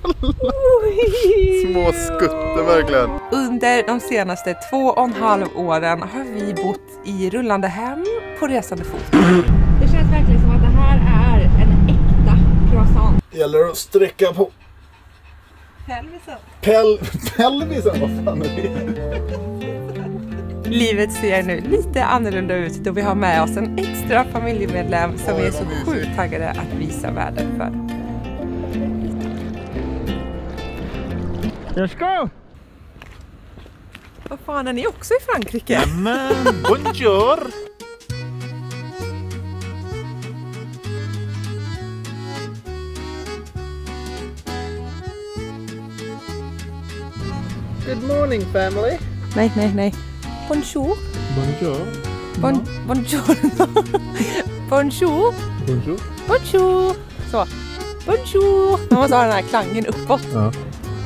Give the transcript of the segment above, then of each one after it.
Små skutter verkligen. Under de senaste 2,5 åren har vi bott i rullande hem på resande fot. Det känns verkligen som att det här är en äkta croissant. Det gäller att sträcka på pelvisen, vad fan är det? Livet ser nu lite annorlunda ut då vi har med oss en extra familjemedlem som vi är så sjukt taggade att visa världen för. Let's go! Vad fan, är ni också i Frankrike? Men, bonjour! Good morning family. Nej. Bonjour. Bonjour. Bonjour. Bonjour. Bonjour. Bonjour. Så. Bonjour. Man måste ha den här klangen uppåt. Ja.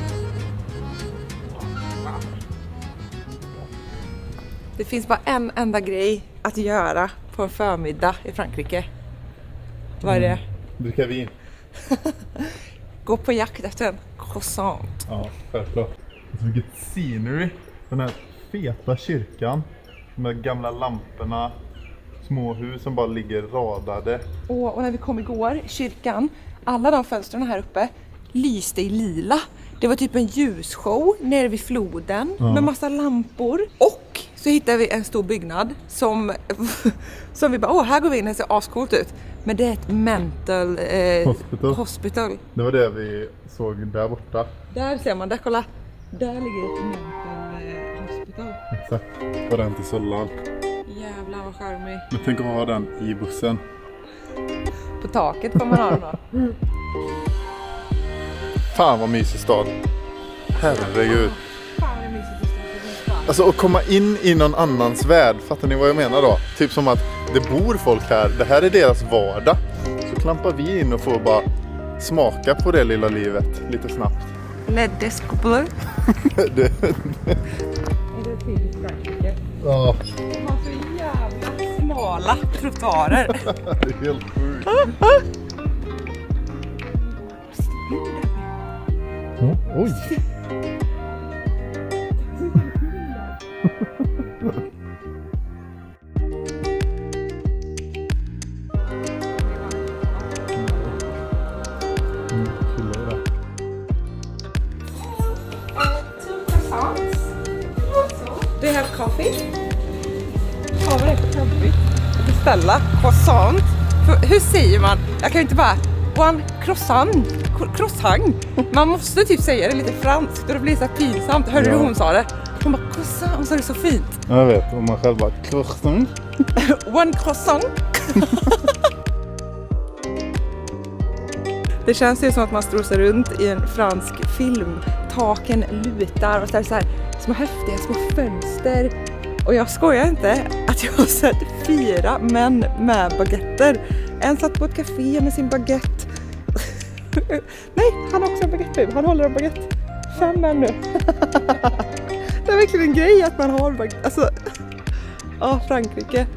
Det finns bara en enda grej att göra på en förmiddag i Frankrike. Vad är det? Dricka vin. Gå på jakt efter en croissant. Ja, självklart. Vilket scenery. Den här feta kyrkan. De här gamla lamporna. Små hus som bara ligger radade. Och när vi kom igår, kyrkan, alla de fönstren här uppe lyste i lila. Det var typ en ljusshow nere vid floden med massa lampor. Och så hittade vi en stor byggnad som vi bara, här går vi in, det ser ascoolt ut. Men det är ett mental hospital. Det var det vi såg där borta. Där ser man, kolla. Där ligger ett mental hospital. Exakt, var den till Sollan. Jävlar vad charmig. Men tänk att ha den i bussen. På taket kommer man ha den då. Fan vad mysig stad. Herregud. Fan vad mysigt att stå. Alltså att komma in i någon annans värld, fattar ni vad jag menar då? Typ som att det bor folk här, det här är deras vardag. Så klampar vi in och får bara smaka på det lilla livet lite snabbt. Le Descouple. Det... Är det typiskt Frankrike? Ja. De har så jävla smala trottoarer. Det är helt sjukt. Oj. Do you have coffee? Vad är det för coffee? Beställa croissant. Hur säger man? Jag kan ju inte bara one croissant. Croissant. Man måste typ säga det lite franskt och det blir så här pinsamt. Hörde du hon sa det? Hon bara croissant, hon sa det så fint. Jag vet, om man själv bara croissant. One croissant. Det känns ju som att man strosar runt i en fransk film. Taken lutar och så här små häftiga små fönster. Och jag skojar inte att jag har sett 4 män med baguetter. En satt på ett café med sin baguette. Nej, han har också en baguette nu. Han håller en baguette. 5 män nu. Det är verkligen en grej att man har baguette. Alltså, Frankrike.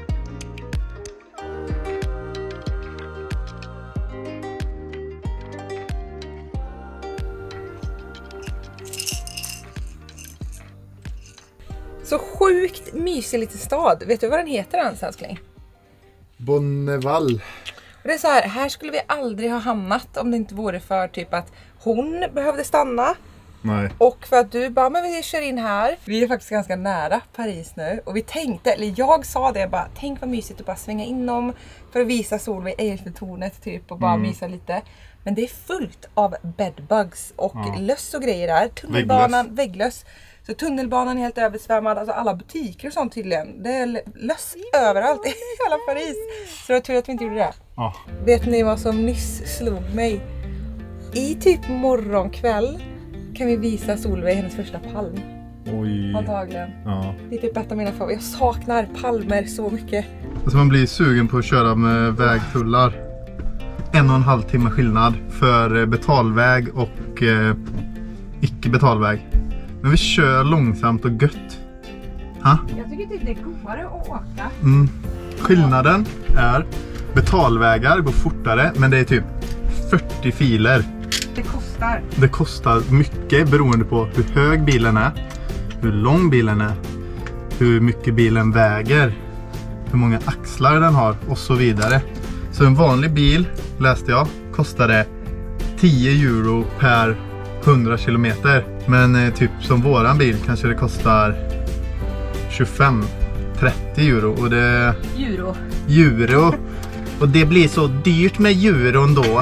Så sjukt mysig liten stad. Vet du vad den heter ens, älskling? Bonneval. Det är så här skulle vi aldrig ha hamnat om det inte vore för typ att hon behövde stanna. Nej. Och för att du bara, men vi kör in här. Vi är faktiskt ganska nära Paris nu. Och vi tänkte, eller jag sa det bara, tänk vad mysigt att bara svänga inom för att visa Solveig Eiffeltornet typ och bara mysa lite. Men det är fullt av bedbugs och löss och grejer där. Tunnelbanan, vägglöss. Så tunnelbanan är helt översvämmad, alltså alla butiker och sånt tydligen. Det är löss överallt i hela Paris. Så det var tur att vi inte gjorde det. Ja. Vet ni vad som nyss slog mig? I typ morgonkväll kan vi visa Solveig hennes första palm. Oj. Antagligen. Ja. Det är typ ett av mina favoriter. Jag saknar palmer så mycket. Alltså man blir sugen på att köra med vägtullar. 1,5 timme skillnad för betalväg och icke betalväg. Men vi kör långsamt och gött. Ha? Jag tycker typ det är godare att åka. Skillnaden är betalvägar går fortare, men det är typ 40 filer. Det kostar kostar? Det kostar mycket beroende på hur hög bilen är, hur lång bilen är, hur mycket bilen väger, hur många axlar den har och så vidare. Så en vanlig bil, läste jag, kostade 10 euro per 100 kilometer. Men typ som våran bil kanske det kostar 25-30 euro. Och det... Euro. Och det blir så dyrt med euron då.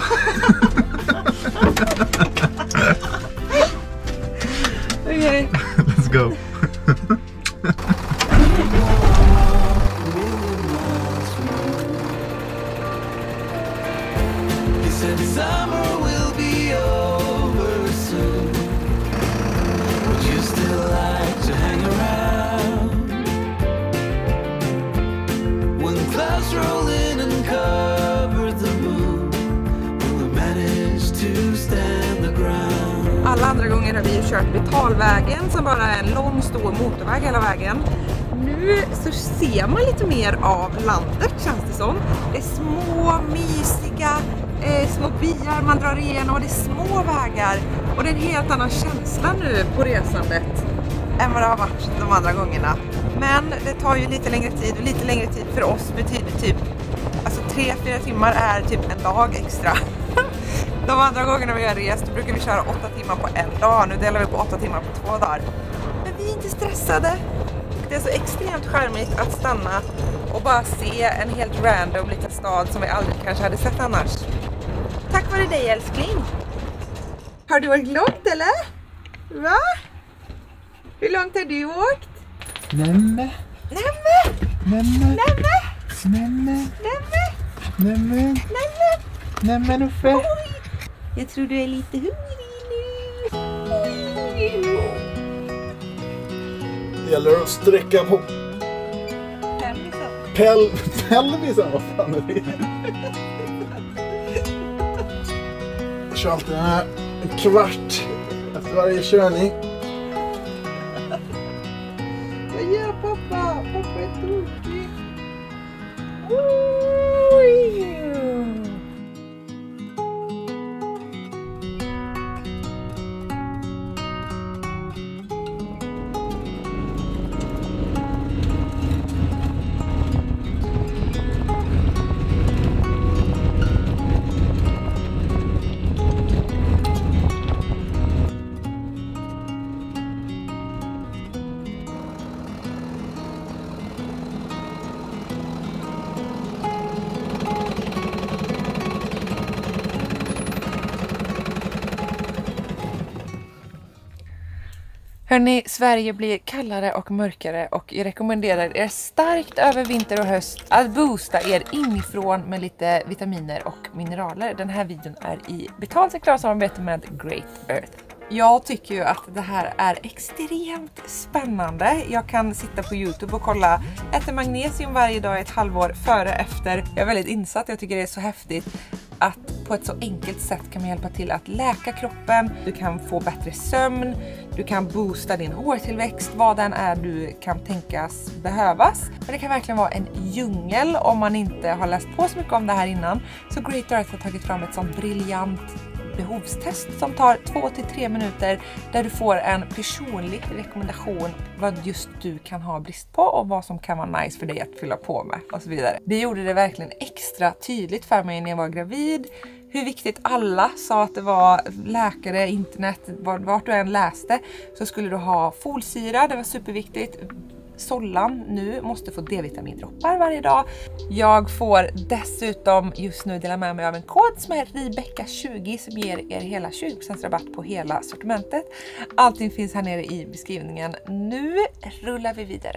Okej. Let's go. Alla andra gånger har vi ju kört betalvägen som bara är en lång stor motorväg hela vägen. Nu så ser man lite mer av landet, känns det som. Det är små, mysiga, små byar man drar igenom och det är små vägar. Och det är en helt annan känsla nu på resandet än vad det har varit de andra gångerna. Men det tar ju lite längre tid och lite längre tid för oss betyder typ, alltså 3-4 timmar är typ en dag extra. De andra gångerna vi har rest då brukar vi köra 8 timmar på en dag. Nu delar vi på 8 timmar på 2 dagar. Men vi är inte stressade. Det är så extremt charmigt att stanna och bara se en helt random liten stad som vi aldrig kanske hade sett annars. Tack vare dig, älskling. Har du åkt långt eller? Va? Hur långt har du åkt? Nämen. Nämen! Nämen. Nämen! Nämen. Nämen! Nämen. Nämen! Nämen Uffe. Oj! Jag tror du är lite hungrig nu. Det gäller att sträcka på pelvisen. Vad fan är det? Jag kör alltid en kvart efter varje körning. Vad gör pappa? Pappa är tråkig. Hörrni, Sverige blir kallare och mörkare och jag rekommenderar er starkt över vinter och höst att boosta er inifrån med lite vitaminer och mineraler. Den här videon är i betalt och klart samarbete med Great Earth. Jag tycker ju att det här är extremt spännande. Jag kan sitta på YouTube och kolla, äter magnesium varje dag i ett halvår före efter. Jag är väldigt insatt, jag tycker det är så häftigt att på ett så enkelt sätt kan man hjälpa till att läka kroppen. Du kan få bättre sömn, du kan boosta din hårtillväxt, vad den är du kan tänkas behövas. Men det kan verkligen vara en djungel om man inte har läst på så mycket om det här innan. Så Great Earth har tagit fram ett sånt briljant behovstest som tar 2-3 minuter där du får en personlig rekommendation vad just du kan ha brist på och vad som kan vara nice för dig att fylla på med och så vidare. Det gjorde det verkligen extra tydligt för mig när jag var gravid hur viktigt alla sa att det var. Läkare, internet, vart du än läste så skulle du ha folsyra, det var superviktigt. Sollan nu måste få D-vitamindroppar varje dag. Jag får dessutom just nu dela med mig av en kod som är Rebecca20 som ger er hela 20% rabatt på hela sortimentet. Allting finns här nere i beskrivningen. Nu rullar vi vidare.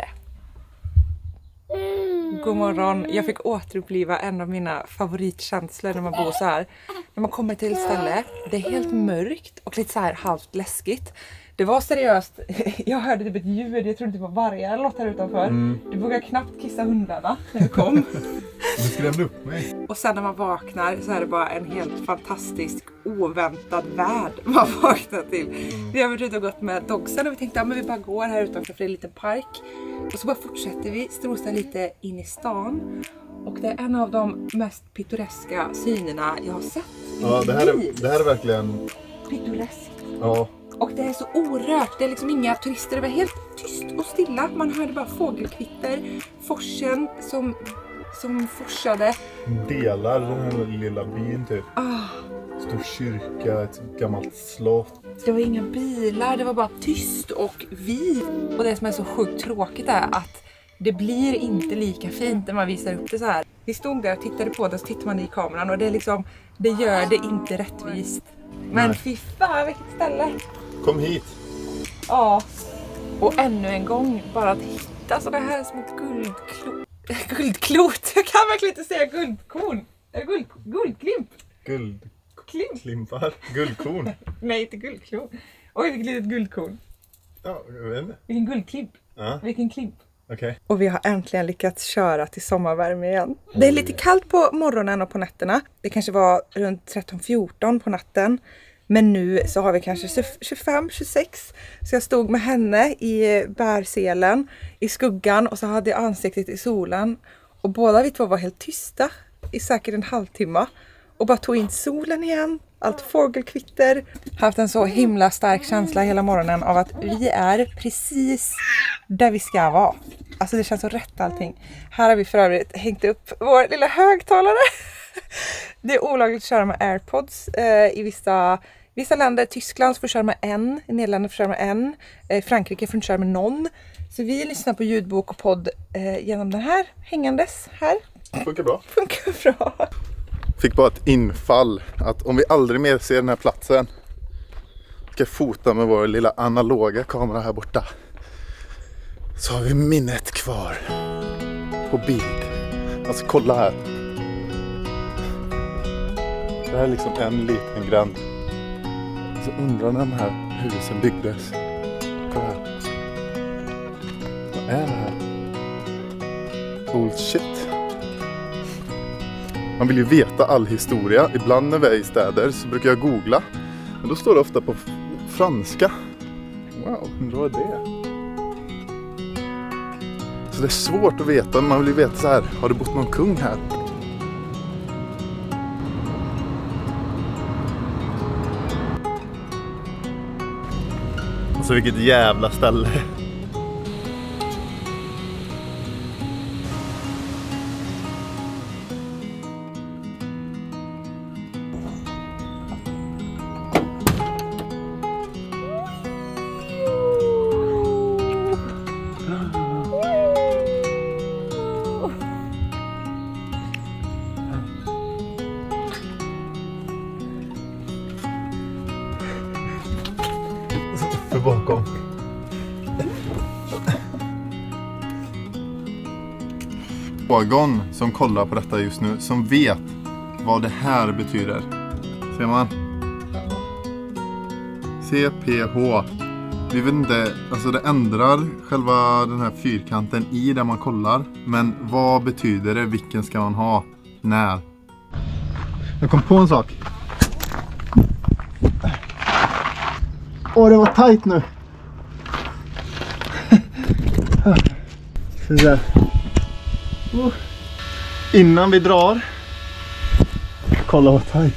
God morgon. Jag fick återuppliva en av mina favoritkänslor när man bor så här. När man kommer till ett ställe, det är helt mörkt och lite så här halvt läskigt. Det var seriöst, jag hörde typ ett ljud, jag trodde det var vargar eller något här utanför. Du vågar knappt kissa hundarna när du kom. Du skrämde upp mig. Och sen när man vaknar så är det bara en helt fantastisk, oväntad värld man vaknar till. Vi har varit ute och gått med dogsen och vi tänkte att vi bara går här utanför för det är en liten park. Och så bara fortsätter vi strosa lite in i stan. Och det är en av de mest pittoreska synerna jag har sett. Ja, det här är verkligen pittoreskt. Ja. Och det är så orört, det är liksom inga turister, det var helt tyst och stilla. Man hörde bara fågelkvitter, forsen som forsade. Delar den här lilla byn typ. Stor kyrka, ett gammalt slott. Det var inga bilar, det var bara tyst och vit. Och det som är så sjukt tråkigt är att det blir inte lika fint när man visar upp det så här. Vi stod där och tittade på det och så tittar man i kameran och det är liksom, det gör det inte rättvist. Men fy fan, vilket ställe! Kom hit! Ja, och ännu en gång bara att hitta sådana här små guldklot. Jag kan verkligen inte säga guldkorn. Eller guldklimp. Klimpar. Guldkorn. Nej, inte guldklot. Oj, vilket litet guldkorn. Ja, jag vet inte. Vilken guldklimp. Ja. Vilken klimp. Okay. Och vi har äntligen lyckats köra till sommarvärme igen. Det är lite kallt på morgonen och på nätterna. Det kanske var runt 13-14 på natten. Men nu så har vi kanske 25-26. Så jag stod med henne i bärselen i skuggan och så hade jag ansiktet i solen. Och båda vi två var helt tysta i säkert en halvtimme. Och bara tog in solen igen. Allt fågelkvitter. Haft en så himla stark känsla hela morgonen av att vi är precis där vi ska vara. Alltså det känns så rätt allting. Här har vi för övrigt hängt upp vår lilla högtalare. Det är olagligt att köra med AirPods i vissa länder. Tyskland får köra med en, i Nederländerna får köra med en, Frankrike får köra med någon. Så vi lyssnar på ljudbok och podd genom den här hängandes här. Funkar bra. Funkar bra. Fick bara ett infall att om vi aldrig mer ser den här platsen ska jag fota med vår lilla analoga kamera här borta. Så har vi minnet kvar på bild. Alltså kolla här. Det här är liksom en liten gränd. Så undrar när de här husen byggdes. Kolla här. Vad är det här? Old shit. Man vill ju veta all historia. Ibland när vi är i städer så brukar jag googla. Men då står det ofta på franska. Wow, undrar vad det är. Så det är svårt att veta. Man vill ju veta så här. Har det bott någon kung här? Alltså vilket jävla ställe. Bakom. Någon som kollar på detta just nu som vet vad det här betyder. Ser man? CPH. Vi vet inte, alltså det ändrar själva den här fyrkanten i där man kollar. Men vad betyder det? Vilken ska man ha? När? Jag kom på en sak. Åh, det var tajt nu. Så innan vi drar. Kolla vad tajt.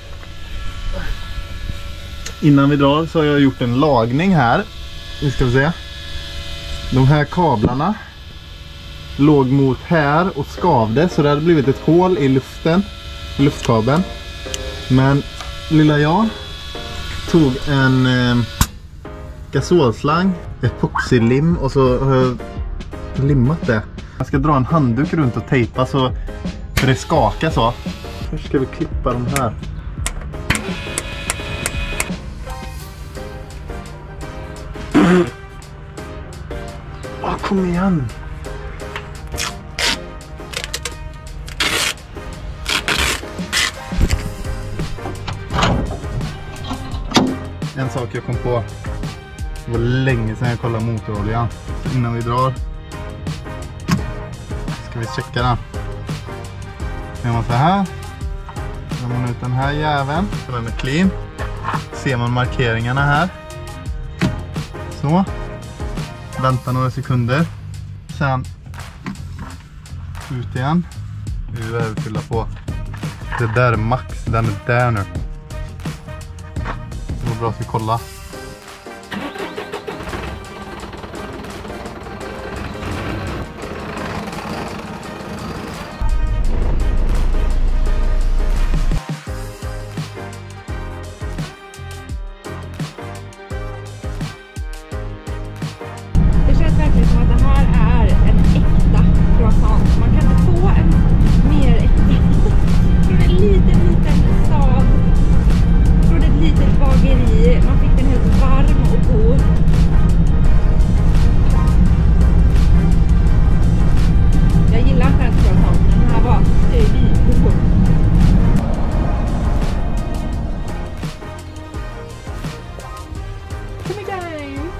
Innan vi drar så har jag gjort en lagning här. Nu ska vi se. De här kablarna låg mot här och skavde. Så det hade blivit ett hål i luften. I luftkabeln. Men lilla jag tog en gasolslang, epoxylim och så har jag limmat det. Jag ska dra en handduk runt och tejpa så för det skakar så. Först ska vi klippa de här. Kom igen. En sak jag kom på. Det var länge sedan jag kollade motoroljan. Innan vi drar ska vi checka den. Gör man så här. Gör man ut den här jäveln. Den är clean. Ser man markeringarna här. Så. Vänta några sekunder. Sen ut igen. Nu behöver vi fylla på. Det där är max. Den är där nu. bra att vi kollar. Det känns verkligen som att det här är en äkta croissant. Man kan inte få en mer äkta. Från en liten stad. Från ett litet bageri. Man fick den helt varm och god. Jag gillar inte ens croissant, men den här var god. Come again.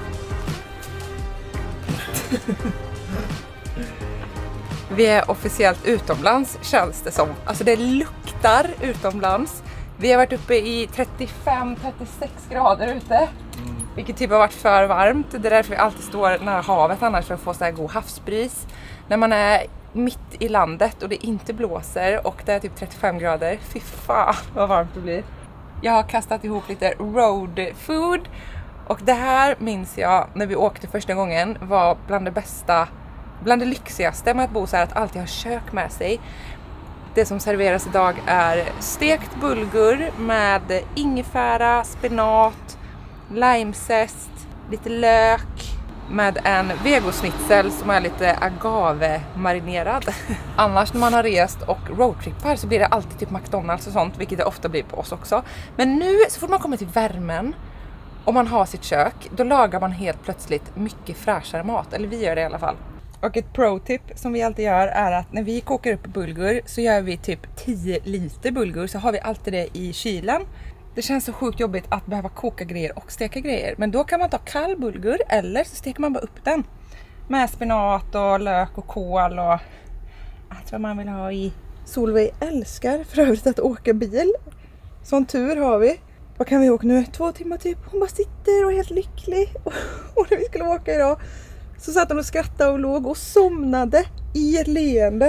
Vi är officiellt utomlands, känns det som. Alltså det luktar utomlands. Vi har varit uppe i 35-36 grader ute. Vilket typ har varit för varmt. Det är därför vi alltid står nära havet annars, för att få så här god havsbris. När man är mitt i landet och det inte blåser och det är typ 35 grader. Fy fan vad varmt det blir. Jag har kastat ihop lite road food. Och det här minns jag när vi åkte första gången var bland det bästa, bland det lyxigaste med att bo så här, att alltid ha kök med sig. Det som serveras idag är stekt bulgur med ingefära, spenat, limezest, lite lök med en vegosnitzel som är lite agave-marinerad. Annars när man har rest och roadtrippar så blir det alltid typ McDonald's och sånt, vilket det ofta blir på oss också. Men nu så får man komma till värmen. Om man har sitt kök, då lagar man helt plötsligt mycket fräschare mat. Eller vi gör det i alla fall. Och ett pro-tip som vi alltid gör är att när vi kokar upp bulgur så gör vi typ 10 liter bulgur. Så har vi alltid det i kylen. Det känns så sjukt jobbigt att behöva koka grejer och steka grejer. Men då kan man ta kall bulgur eller så steker man bara upp den. Med spenat och lök och kål och allt vad man vill ha i. Solveig älskar för övrigt att åka bil. Sån tur har vi. Vad kan vi åka nu? 2 timmar typ. Hon bara sitter och är helt lycklig. Och när vi skulle åka idag så satt hon och skrattade och låg och somnade i ett leende.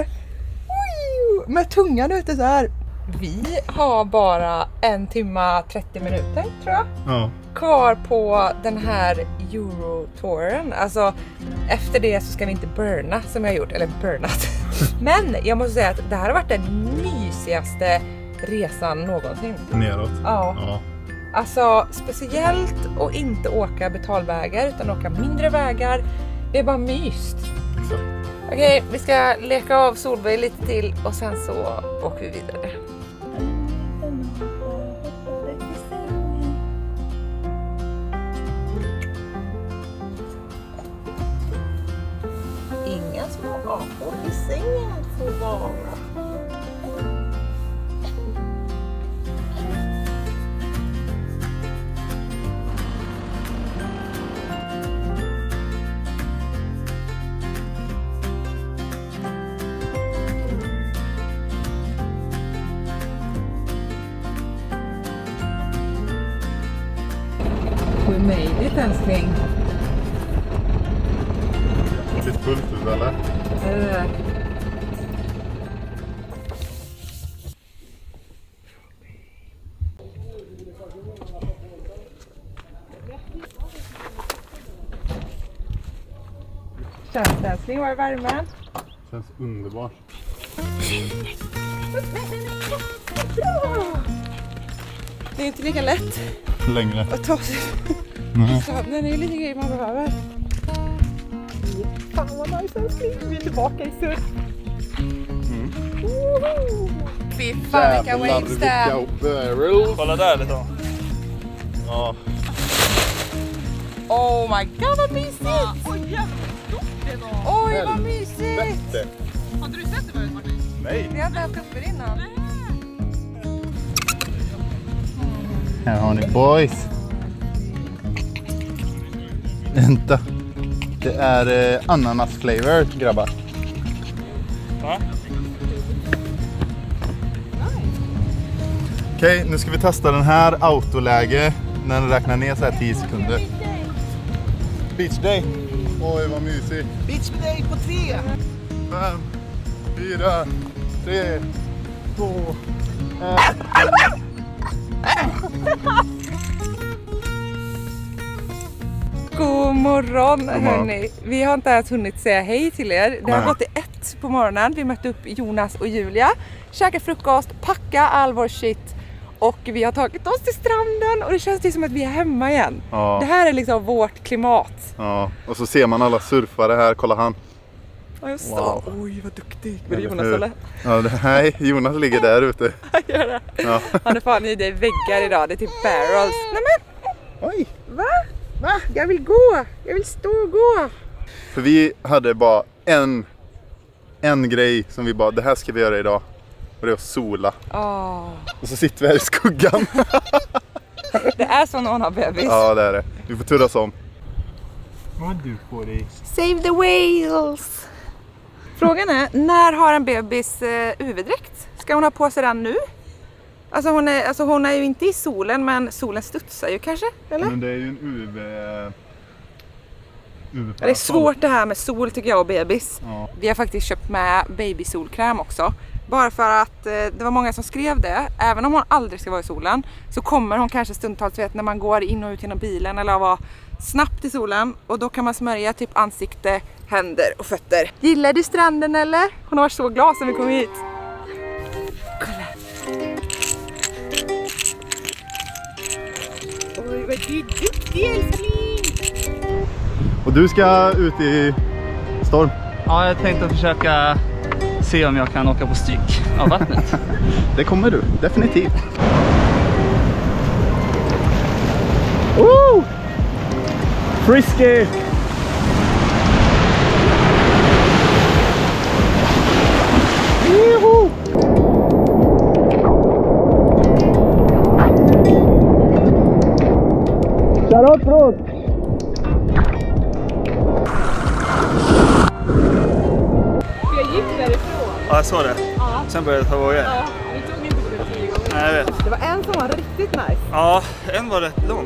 Oj, med tungan ute så här. Vi har bara 1 timme 30 minuter tror jag. Ja. Kvar på den här Eurotouren. Alltså efter det så ska vi inte burna som jag har gjort. Eller burnat. Men jag måste säga att det här har varit den mysigaste resan någonsin. Neråt. Ja. Ja. Alltså speciellt att inte åka betalvägar utan åka mindre vägar. Det är bara myst. Okej, vi ska leka av Solveig lite till och sen så åker vi vidare. Inga små apor i sängen får vara. We made it, älskling. Lite fullt ut eller? Känns det, älskling? Var är värmen? Känns underbart. Det är inte lika lätt Längre. att ta sig. Sömnen är ju lite grejer man behöver. Fan vad nice, älskling. Vi är tillbaka i surf. Fy fan vilka waves där. Kolla där lite då. Ja. Oh my god vad mysigt. Oj vad mysigt. Hade du sett det förut, Martin? Nej. Vi har inte haft uppe det innan. Här har ni boys. Vänta. Det är ananas flavor, grabbar. Va? Okej, nu ska vi testa den här autoläge när den räknar ner så här 10 sekunder. Beach day. Oj, vad mysigt. Beach day på 3. 5, 4, 3, 2, 1. God morgon hörni. Vi har inte ens hunnit säga hej till er. Det har Nej. gått i 1 på morgonen. Vi mötte upp Jonas och Julia. Käkat frukost, packa all vår shit. Och vi har tagit oss till stranden och det känns som att vi är hemma igen. Ja. Det här är liksom vårt klimat. Ja, och så ser man alla surfare här. Kolla han. Ja, just det. Wow. Oj, vad duktig. Var det Eller Jonas hur? eller? Ja, nej, Jonas ligger där ute. Han gör det. Ja. Han är fan i dig väggar idag. Det är typ barrels. Nej men, Oj. va? Jag vill gå. Jag vill stå och gå. För vi hade bara en grej som vi bara, det här ska vi göra idag. Och det är att sola. Och så sitter vi här i skuggan. Det är så när man har bebis. Ja, det är det. Vi får turas om. Vad har du på dig? Save the whales! Frågan är, när har en bebis UV-dräkt? Ska hon ha på sig den nu? Alltså hon är ju inte i solen, men solen studsar ju kanske, eller? Men det är ju en UV... Det är svårt det här med sol tycker jag och bebis. Ja. Vi har faktiskt köpt med babysolkräm också. Bara för att det var många som skrev det. Även om hon aldrig ska vara i solen så kommer hon kanske stundtals när man går in och ut genom bilen eller vara snabbt i solen. Och då kan man smörja typ ansikte, händer och fötter. Gillar du stranden eller? Hon har varit så glad sen vi kom hit. Kolla. Oj, vad du är duktig älskling! Och du ska ut i storm? Ja, jag tänkte försöka se om jag kan åka på styck av vattnet. Det kommer du, definitivt. Woo! Frisky! Juhu! Kör upp, Rod! Jag gick därifrån. Ja, jag såg det. Ja. Sen började jag ta vågor. Ja, vi tog inte på det 10 gånger. Nej, jag vet. Det var en som var riktigt nice. Ja, en var rätt lång.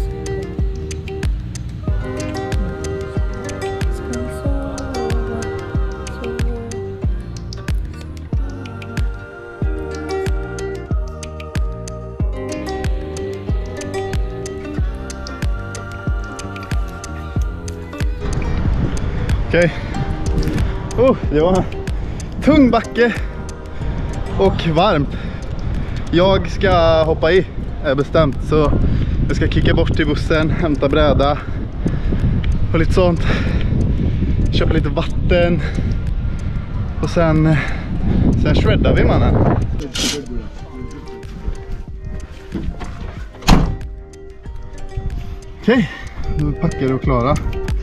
Okej. Det var en tung backe och varmt. Jag ska hoppa i, är bestämt. Så jag ska kicka bort till bussen, hämta bräda och lite sånt. Köpa lite vatten. Och sen shreddar vi, mannen. Okej, nu är packade och klara.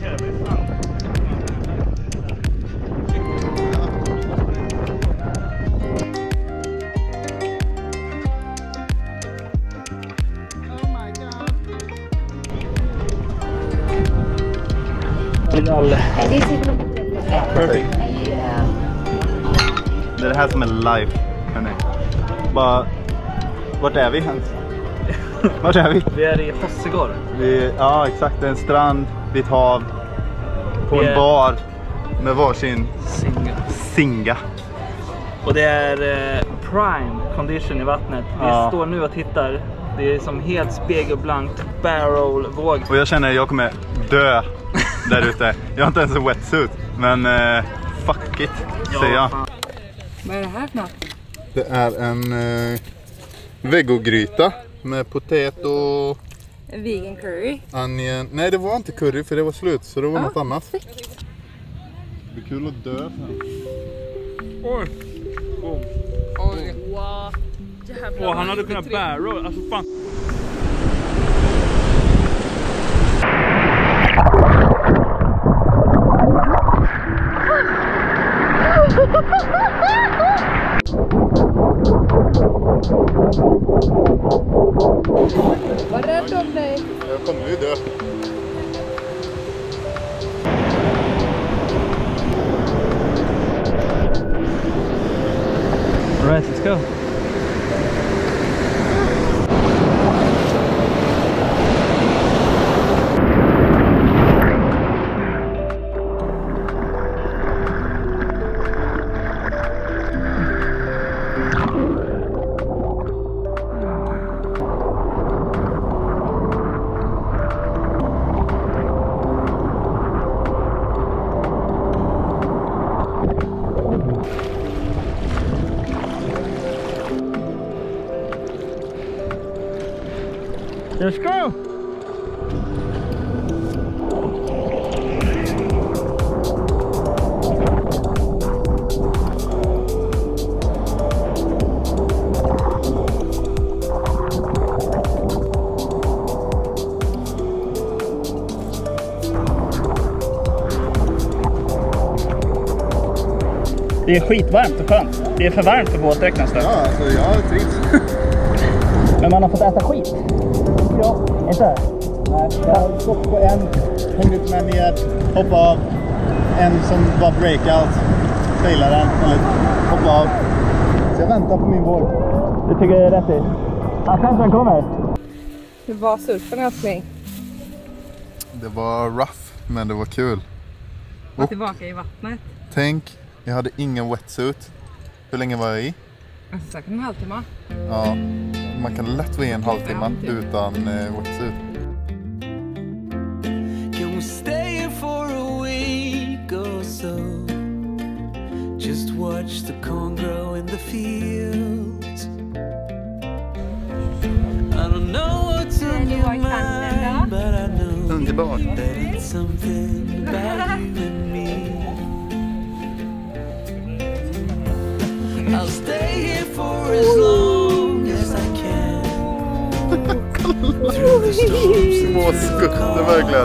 Perfect. Det är det här som är live, hörni. Bara, vart är vi ens? Vart är vi? Vi är i Hossegård. Ja, exakt. Det är en strand vid ett hav. På en bar med varsin singa. Och det är prime condition i vattnet. Vi står nu och tittar. Det är som helt spegelblankt barrel-våg. Och jag känner att jag kommer dö där ute. Jag har inte ens en wetsuit. Men fuck it, säger jag. Vad är det här för något? Det är en vegogryta med potet och Vegan curry. onion. Nej, det var inte curry för det var slut. Så det var något annat. Perfekt. Det blir kul att dö sen. Oj. Oj. Wow. Åh, han hade kunnat barrel. Alltså fan. Var rädd om dig. Jag kommer ju dö. All right, let's go. Let's go! Det är skitvarmt och skönt. Det är för varmt för båtdräkt nästan. Ja, alltså jag trivs. Men man har fått äta skit. Ja, inte? Nej, jag har gått på en, hunnit med ner, hoppa av. En som var breakout, failade den, eller hoppa av. Så jag väntar på min våg. Det tycker jag är rätt i. Han kanske kommer. Hur var surfen älskling? Det var rough, men det var kul. Var tillbaka i vattnet. Tänk, jag hade ingen wetsuit. Hur länge var jag i? Alltså, säkert en halvtimme. Ja, man kan lätt vara i en halvtimme utan wetsuit. Can we stay here for a week or so? Just watch the corn grow in the fields. I don't know what's on your mind, but I know Underbart. that it's something about you and me. I'll stay here for as long as I can. Through the storms and Små skutter verkligen.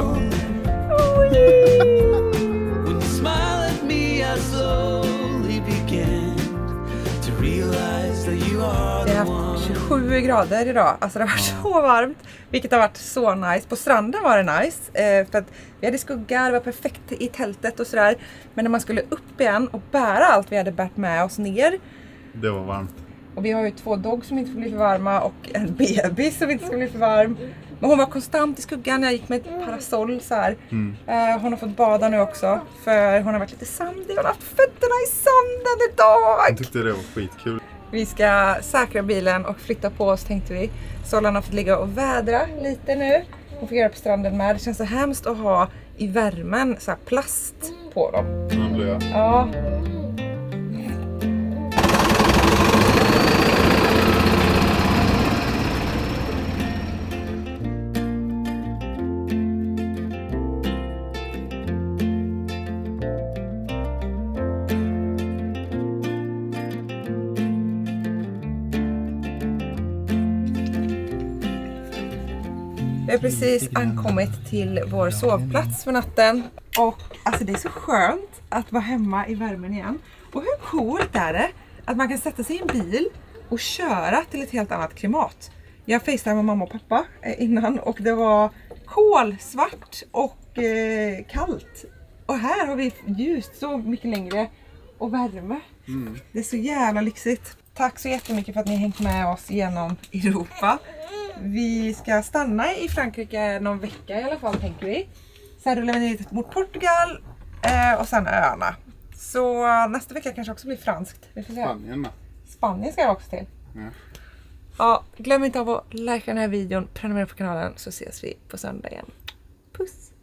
when you smile at me, I slowly begin to realize that you are Det the har one. haft 27 grader idag, alltså det har varit så varmt, vilket har varit så nice. På stranden var det nice, för att vi hade skugga, det var perfekt i tältet och sådär. Men när man skulle upp igen och bära allt vi hade bärt med oss ner. Det var varmt. Och vi har ju 2 dogs som inte får bli för varma och en bebis som inte ska bli för varm. Men hon var konstant i skuggan, jag gick med ett parasoll så här. Hon har fått bada nu också, för hon har varit lite sandig. Hon har haft fötterna i sanden idag. Jag tyckte det var skitkul. Vi ska säkra bilen och flytta på oss tänkte vi. Solan har fått ligga och vädra lite nu. Hon får göra på stranden med. Det känns så hemskt att ha i värmen så här plast på dem. Man blir Ja. Vi har precis ankommit till vår sovplats för natten. Och alltså det är så skönt att vara hemma i värmen igen. Och hur coolt är det att man kan sätta sig i en bil och köra till ett helt annat klimat. Jag facetimade med mamma och pappa innan och det var kolsvart och kallt. Och här har vi ljust så mycket längre och värme. Det är så jävla lyxigt. Tack så jättemycket för att ni har hängt med oss genom Europa. Vi ska stanna i Frankrike någon vecka i alla fall tänker vi. Sen rullar vi ner mot Portugal och sen öarna. Så nästa vecka kanske också blir franskt. Vi får se. Spanien ska jag också till. Ja, glöm inte av att likea den här videon, prenumerera på kanalen så ses vi på söndag igen. Puss!